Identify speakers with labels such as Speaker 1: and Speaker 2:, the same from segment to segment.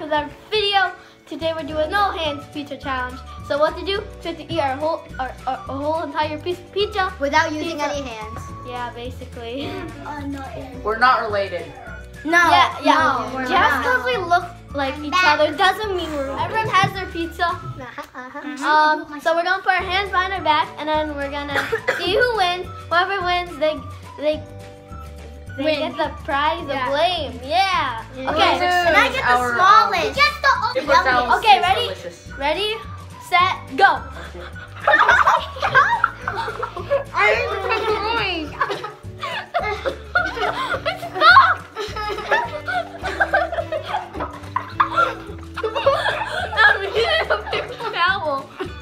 Speaker 1: with our video. Today we're doing no hands pizza challenge. So what to do? We have to eat our whole entire piece of pizza
Speaker 2: without using any hands.
Speaker 1: Yeah, basically.
Speaker 3: We're not related.
Speaker 2: No.
Speaker 1: Yeah.
Speaker 2: No,
Speaker 1: just because we look like each other doesn't mean we're. Everyone has their pizza. So we're gonna put our hands behind our back, and then we're gonna see who wins. Whoever wins, they get the prize of blame. Yeah. Okay.
Speaker 2: And I get the smallest.
Speaker 1: Okay, ready? Ready, set, go. Stop! I'm using a paper towel.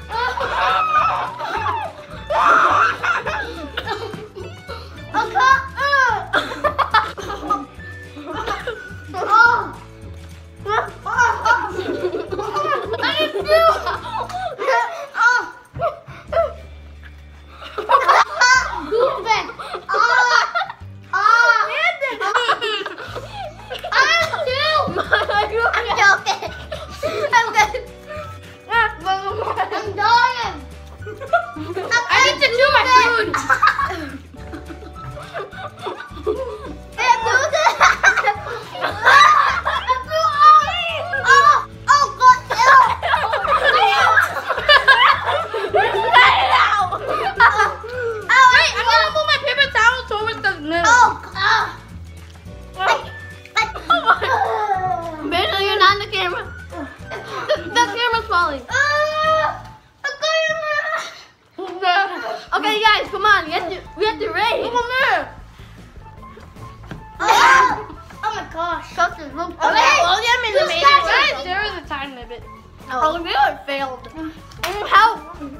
Speaker 1: Okay, guys, come on. We have to race. Come on there.
Speaker 2: Oh my gosh.
Speaker 1: There is a time limit. Oh, we failed. How?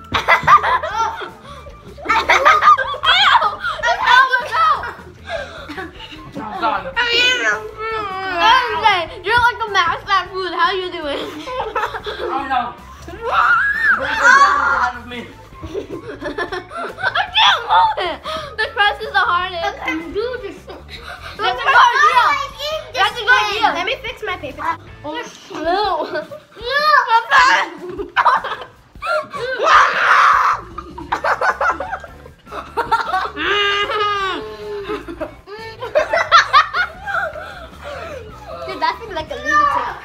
Speaker 3: I'm done.
Speaker 1: Okay, you're like a master at food. How you doing?
Speaker 3: Oh no. Break the down out of me.
Speaker 1: I can't move it. The crust is the hardest. That's a good idea. That's a good idea.
Speaker 2: Let me fix my paper.
Speaker 1: No.
Speaker 2: Dude, that feels like a lunatic.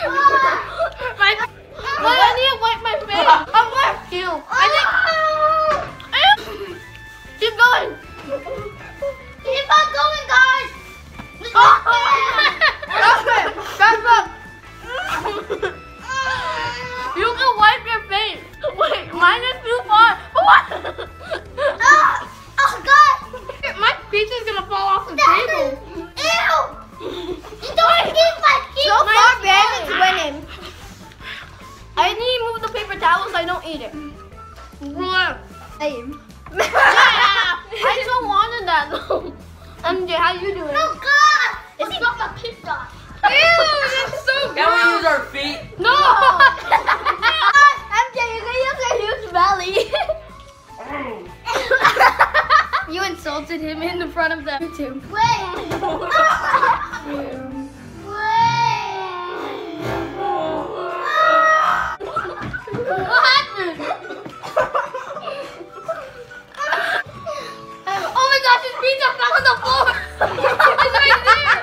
Speaker 1: I need to wipe my face. I'm with you. Keep going.
Speaker 2: Keep on going, guys.
Speaker 1: Okay, back up. You can wipe your face. Wait, mine is too far. What?
Speaker 2: Oh, God.
Speaker 1: My pizza's gonna fall off the table.
Speaker 2: Ew. You don't keep my keep. So far, Ben is winning.
Speaker 1: I need to move the paper towel so I don't eat it.
Speaker 2: Same.
Speaker 1: I just wanted that though. MJ, how you doing?
Speaker 2: Oh, God. It's not my pizza.
Speaker 1: Ew, that's so
Speaker 3: Can we use our feet?
Speaker 1: No!
Speaker 2: MJ, you're gonna use your huge belly.
Speaker 1: You insulted him in the front of the YouTube.
Speaker 2: Wait.
Speaker 1: What happened? Oh my gosh, his pizza fell on the floor. It's right there.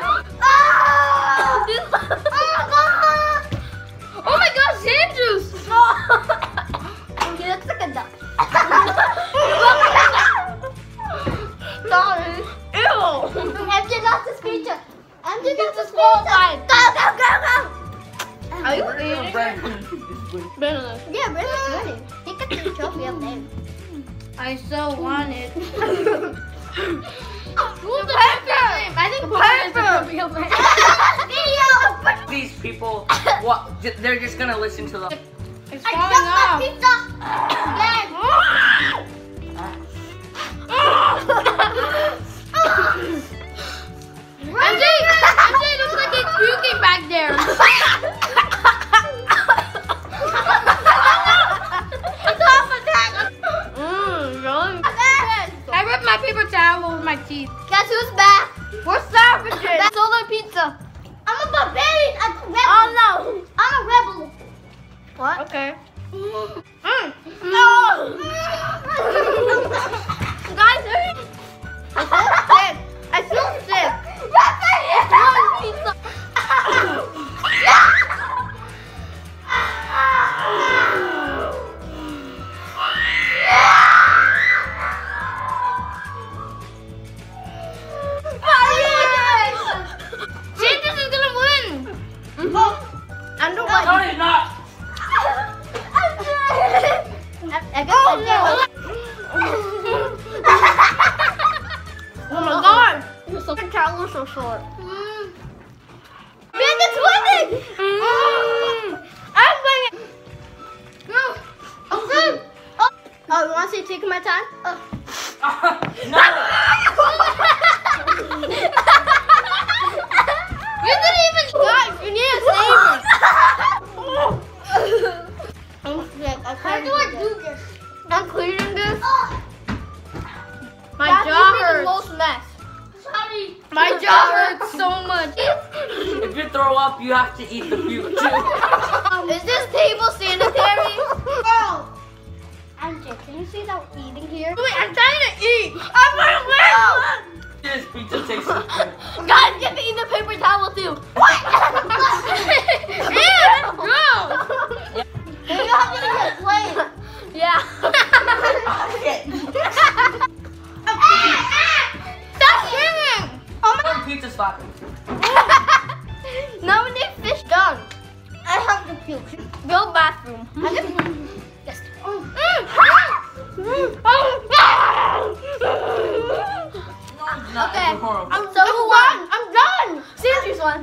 Speaker 1: Oh my gosh, sand juice.
Speaker 2: He looks like a duck.
Speaker 1: Sorry. Ew.
Speaker 2: MJ lost his pizza. MJ lost his
Speaker 1: Disqualified.
Speaker 2: pizza. Go.
Speaker 1: Are you
Speaker 3: Brandon.
Speaker 1: Banana.
Speaker 2: Yeah, Brandon's winning. He got the trophy up there.
Speaker 1: I so want it.
Speaker 2: Who's
Speaker 1: the paper? I think paper.
Speaker 3: These people, what? They're just gonna listen to the.
Speaker 1: It's
Speaker 2: I
Speaker 1: falling
Speaker 2: got my
Speaker 1: off.
Speaker 2: pizza.
Speaker 1: MJ looks like he's puking back there.
Speaker 4: my paper towel with my teeth.
Speaker 2: Guess who's back?
Speaker 1: We're savages. That's all our pizza.
Speaker 2: I'm a barbarian. I'm a rebel.
Speaker 1: Oh no.
Speaker 2: I'm a rebel.
Speaker 1: What? Okay.
Speaker 2: No.
Speaker 1: Guys, I feel sick. I feel sick.
Speaker 2: Jesus is gonna win.
Speaker 1: I'm the
Speaker 3: No,
Speaker 1: one.
Speaker 3: he's not.
Speaker 1: I guess I do. Oh my god. You're so towel so short. Man, that's winning! I'm winning!
Speaker 2: No. Okay.
Speaker 1: Oh, you want to see taking my time?
Speaker 3: No.
Speaker 1: You didn't even... Guys, you need to save me. I'm sick. I
Speaker 2: How
Speaker 1: can't
Speaker 2: do I do this?
Speaker 1: I'm cleaning this. My
Speaker 2: That
Speaker 1: jaw
Speaker 2: would be the
Speaker 1: hurts.
Speaker 2: most
Speaker 1: Mess.
Speaker 2: Sorry.
Speaker 1: My jaw hurts so much.
Speaker 3: If you throw up, you have to eat the puke too.
Speaker 1: Is this table sanitary?
Speaker 2: Oh. Andrew, can you see that eating here?
Speaker 1: Wait, I'm trying to eat. I'm gonna win.
Speaker 3: This pizza tastes so good.
Speaker 1: Guys, get to eat the paper towel too.
Speaker 2: What?
Speaker 1: Ew, that's gross.
Speaker 2: You have to eat it plain.
Speaker 1: Yeah.
Speaker 2: Stop screaming!
Speaker 1: Oh my.
Speaker 3: Pizza slapping.
Speaker 1: Now we need fish done.
Speaker 2: I have to puke.
Speaker 1: Go bathroom.
Speaker 2: Yes.
Speaker 3: Not
Speaker 1: Okay.
Speaker 3: horrible.
Speaker 1: So who won? I'm done. Sandry's won.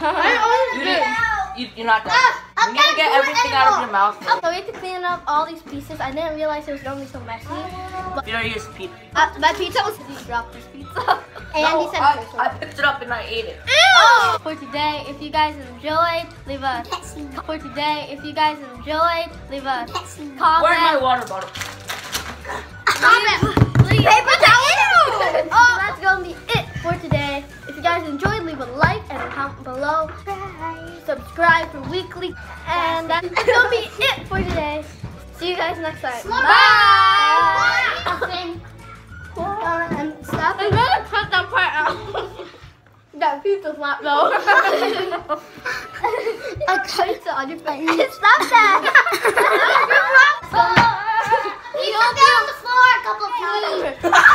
Speaker 3: You're not done.
Speaker 2: I'm
Speaker 3: You need to
Speaker 2: not
Speaker 3: get
Speaker 2: doing
Speaker 3: everything
Speaker 2: it
Speaker 3: out of
Speaker 2: anymore.
Speaker 3: your mouth.
Speaker 1: So we have to clean up all these pieces. I didn't realize it was going to be so messy. But
Speaker 3: Furious pizza.
Speaker 1: my pizza was... He dropped his pizza.
Speaker 2: Andy said
Speaker 3: I picked it up and I ate it.
Speaker 1: Ew! For today, if you guys enjoyed, leave a... For today, if you guys enjoyed, leave a comment.
Speaker 3: Where's my water bottle?
Speaker 1: Comment, please. Paper towel! Oh, that's gonna be it for today. If you guys enjoyed, leave a like and a comment below. Subscribe for weekly. And that's gonna be it for today. See you guys next time. Bye! And stop. I'm gonna cut that part out. That pizza's not though. I cut it on your face. Stop that!
Speaker 2: You go down on the floor a couple of times.